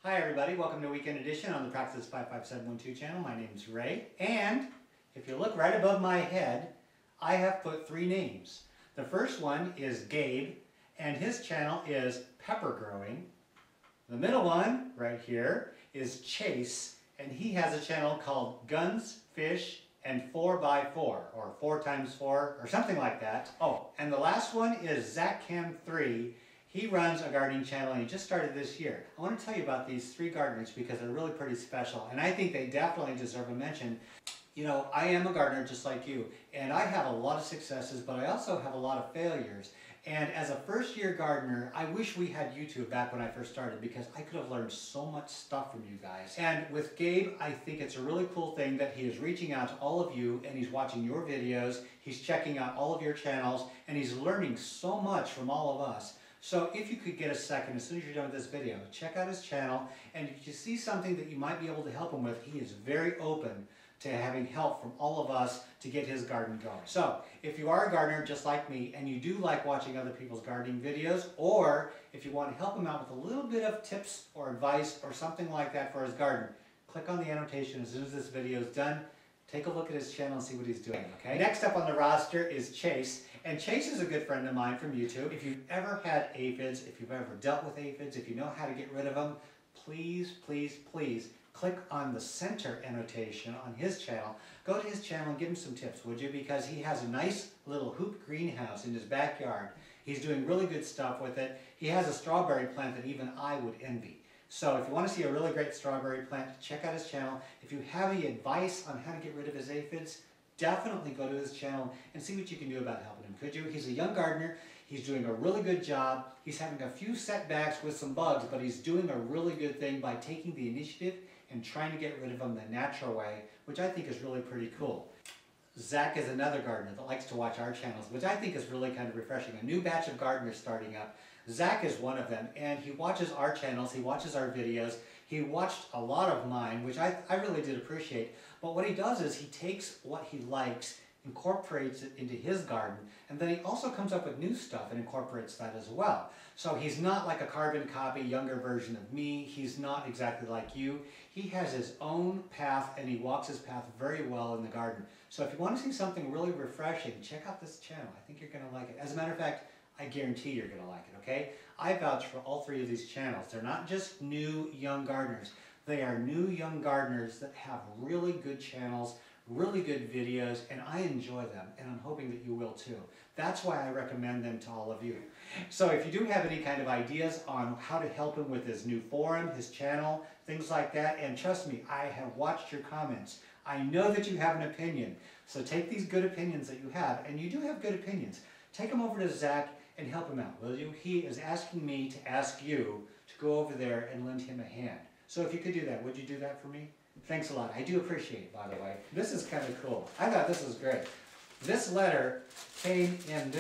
Hi everybody, welcome to Weekend Edition on the Practice 55712 channel. My name is Ray, and if you look right above my head, I have put three names. The first one is Gabe, and his channel is Pepper Growing. The middle one, right here, is Chase, and he has a channel called Guns, Fish, and 4x4, or 4x4, or something like that. Oh, and the last one is ZachCam3. He runs a gardening channel and he just started this year. I want to tell you about these three gardeners because they're really pretty special, and I think they definitely deserve a mention. You know, I am a gardener just like you, and I have a lot of successes, but I also have a lot of failures. And as a first-year gardener, I wish we had YouTube back when I first started because I could have learned so much stuff from you guys. And with Gabe, I think it's a really cool thing that he is reaching out to all of you and he's watching your videos, he's checking out all of your channels, and he's learning so much from all of us. So if you could get a second, as soon as you're done with this video, check out his channel, and if you see something that you might be able to help him with, he is very open to having help from all of us to get his garden going. So if you are a gardener just like me, and you do like watching other people's gardening videos, or if you want to help him out with a little bit of tips or advice or something like that for his garden, click on the annotation as soon as this video is done. Take a look at his channel and see what he's doing, okay? Next up on the roster is Chase, and Chase is a good friend of mine from YouTube. If you've ever had aphids, if you've ever dealt with aphids, if you know how to get rid of them, please, please, please click on the center annotation on his channel. Go to his channel and give him some tips, would you? Because he has a nice little hoop greenhouse in his backyard. He's doing really good stuff with it. He has a strawberry plant that even I would envy. So if you want to see a really great strawberry plant, check out his channel. If you have any advice on how to get rid of his aphids, definitely go to his channel and see what you can do about helping him, could you? He's a young gardener. He's doing a really good job. He's having a few setbacks with some bugs, but he's doing a really good thing by taking the initiative and trying to get rid of them the natural way, which I think is really pretty cool. Zach is another gardener that likes to watch our channels, which I think is really kind of refreshing. A new batch of gardeners starting up. Zach is one of them, and he watches our channels, he watches our videos. He watched a lot of mine, which I really did appreciate. But what he does is he takes what he likes, incorporates it into his garden, and then he also comes up with new stuff and incorporates that as well. So he's not like a carbon copy, younger version of me. He's not exactly like you. He has his own path, and he walks his path very well in the garden. So if you want to see something really refreshing, check out this channel. I think you're going to like it. As a matter of fact, I guarantee you're going to like it, okay? I vouch for all three of these channels. They're not just new young gardeners. They are new young gardeners that have really good channels, really good videos, and I enjoy them, and I'm hoping that you will too. That's why I recommend them to all of you. So if you do have any kind of ideas on how to help him with his new forum, his channel, things like that, and trust me, I have watched your comments. I know that you have an opinion. So take these good opinions that you have, and you do have good opinions. Take them over to Zach and help him out, will you? He is asking me to ask you to go over there and lend him a hand. So if you could do that, would you do that for me? Thanks a lot. I do appreciate it, by the way. This is kind of cool. I thought this was great. This letter came in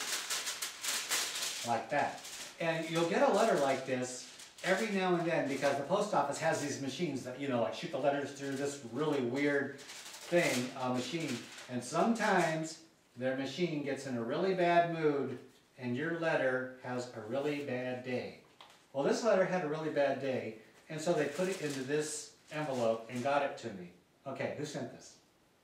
this, like that. And you'll get a letter like this every now and then because the post office has these machines that, you know, like shoot the letters through this really weird thing, machine. And sometimes their machine gets in a really bad mood and your letter has a really bad day. Well, this letter had a really bad day, and so they put it into this envelope and got it to me. Okay, who sent this?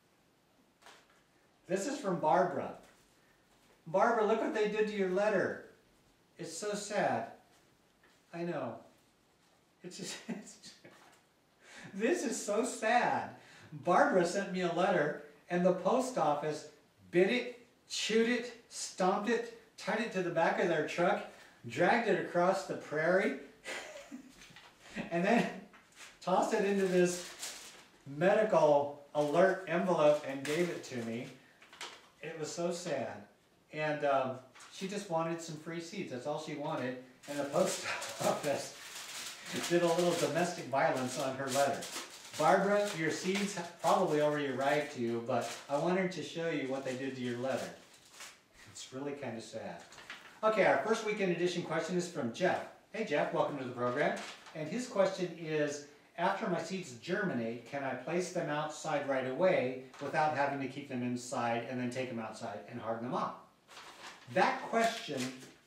This is from Barbara. Barbara, look what they did to your letter. It's so sad. I know. It's just, this is so sad. Barbara sent me a letter, and the post office bit it, chewed it, stomped it, tied it to the back of their truck, dragged it across the prairie, and then tossed it into this medical alert envelope and gave it to me. It was so sad. And she just wanted some free seeds. That's all she wanted. And the post office did a little domestic violence on her letter. Barbara, your seeds probably already arrived to you, but I wanted to show you what they did to your letter. It's really kind of sad. Okay, our first weekend edition question is from Jeff. Hey Jeff, welcome to the program. And his question is, after my seeds germinate, can I place them outside right away without having to keep them inside and then take them outside and harden them up? That question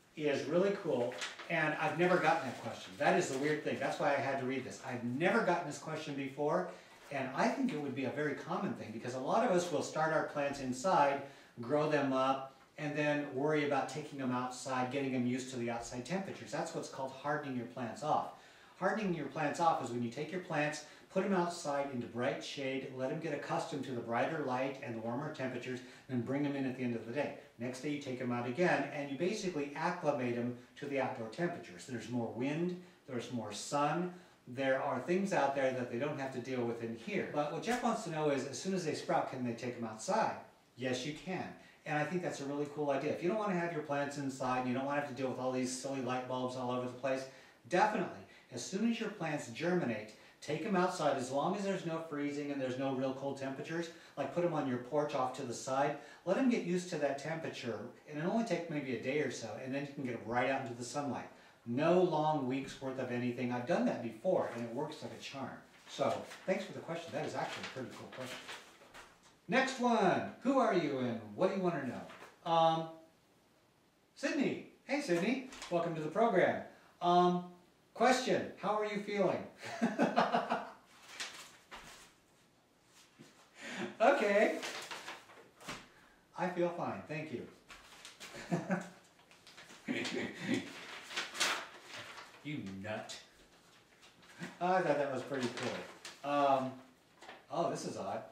is really cool, and I've never gotten that question. That is the weird thing. That's why I had to read this. I've never gotten this question before, and I think it would be a very common thing because a lot of us will start our plants inside, grow them up, and then worry about taking them outside, getting them used to the outside temperatures. That's what's called hardening your plants off. Hardening your plants off is when you take your plants, put them outside into bright shade, let them get accustomed to the brighter light and the warmer temperatures, then bring them in at the end of the day. Next day you take them out again, and you basically acclimate them to the outdoor temperatures. There's more wind, there's more sun, there are things out there that they don't have to deal with in here. But what Jeff wants to know is, as soon as they sprout, can they take them outside? Yes, you can. And I think that's a really cool idea. If you don't want to have your plants inside, you don't want to have to deal with all these silly light bulbs all over the place, definitely, as soon as your plants germinate, take them outside as long as there's no freezing and there's no real cold temperatures. Like put them on your porch off to the side. Let them get used to that temperature. And it'll only take maybe a day or so, and then you can get them right out into the sunlight. No long weeks worth of anything. I've done that before, and it works like a charm. So thanks for the question. That is actually a pretty cool question. Next one. Who are you and what do you want to know? Sydney. Hey Sydney. Welcome to the program. Question. How are you feeling? Okay. I feel fine. Thank you. You nut. I thought that was pretty cool. Oh, this is odd.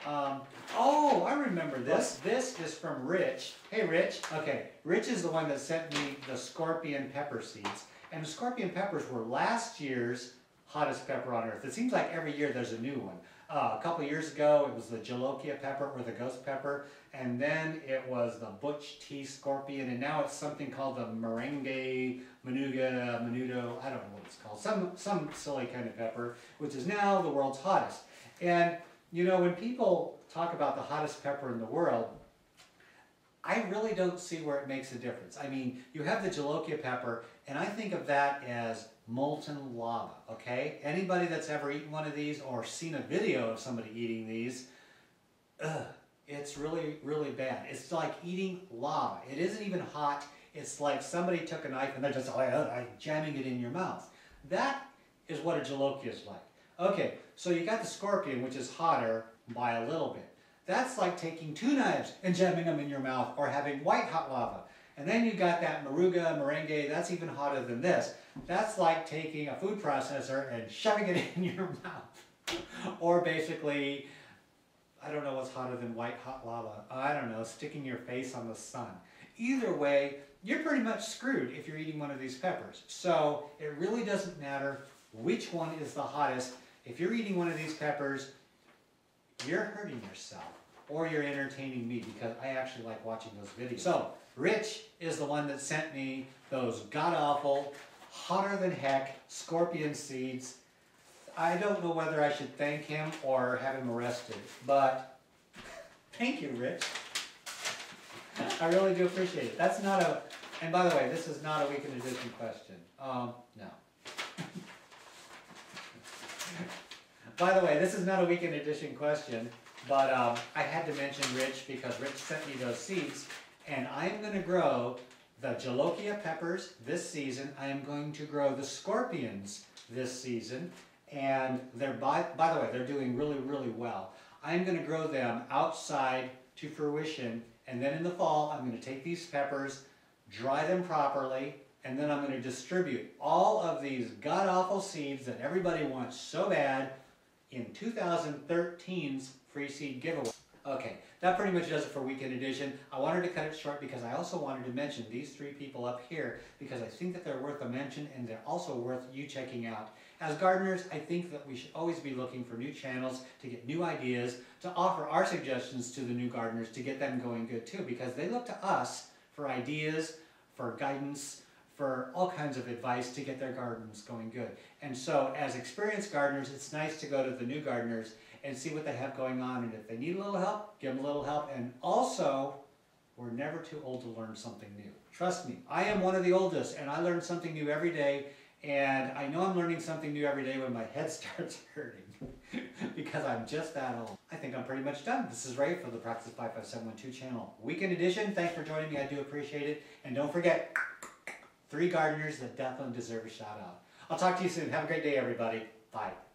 Oh, I remember this. This is from Rich. Hey, Rich. Okay, Rich is the one that sent me the scorpion pepper seeds. And the scorpion peppers were last year's hottest pepper on earth. It seems like every year there's a new one. A couple years ago, it was the jalokia pepper or the ghost pepper. And then it was the butch tea scorpion. And now it's something called the merengue, menudo, I don't know what it's called. Some silly kind of pepper, which is now the world's hottest. And you know, when people talk about the hottest pepper in the world, I really don't see where it makes a difference. I mean, you have the jalokia pepper, and I think of that as molten lava, okay? Anybody that's ever eaten one of these or seen a video of somebody eating these, it's really, really bad. It's like eating lava. It isn't even hot. It's like somebody took a knife and they're just jamming it in your mouth. That is what a jalokia is like. Okay, so you got the scorpion, which is hotter by a little bit. That's like taking two knives and jamming them in your mouth, or having white hot lava. And then you got that merengue, that's even hotter than this. That's like taking a food processor and shoving it in your mouth. Or basically, I don't know what's hotter than white hot lava. I don't know, sticking your face on the sun. Either way, you're pretty much screwed if you're eating one of these peppers. So it really doesn't matter which one is the hottest. If you're eating one of these peppers, you're hurting yourself, or you're entertaining me, because I actually like watching those videos. So, Rich is the one that sent me those god-awful, hotter than heck scorpion seeds. I don't know whether I should thank him or have him arrested, but thank you, Rich. I really do appreciate it. That's not a, and by the way, this is not a weekend edition question. No. By the way, this is not a weekend edition question, but I had to mention Rich because Rich sent me those seeds, and I'm going to grow the jalokia peppers this season. I am going to grow the scorpions this season, and they're, by the way, they're doing really, really well. I'm going to grow them outside to fruition, and then in the fall, I'm going to take these peppers, dry them properly, and then I'm going to distribute all of these god-awful seeds that everybody wants so bad in 2013's free seed giveaway. Okay, that pretty much does it for Weekend Edition. I wanted to cut it short because I also wanted to mention these three people up here because I think that they're worth a mention, and they're also worth you checking out. As gardeners, I think that we should always be looking for new channels to get new ideas, to offer our suggestions to the new gardeners to get them going good too, because they look to us for ideas, for guidance, for all kinds of advice to get their gardens going good. And so as experienced gardeners, it's nice to go to the new gardeners and see what they have going on, and if they need a little help, give them a little help. And also, we're never too old to learn something new. Trust me, I am one of the oldest, and I learn something new every day, and I know I'm learning something new every day when my head starts hurting because I'm just that old. I think I'm pretty much done. This is Ray for the Practice 55712 channel. Weekend Edition, thanks for joining me. I do appreciate it. And don't forget, 3 gardeners that definitely deserve a shout out. I'll talk to you soon. Have a great day, everybody. Bye.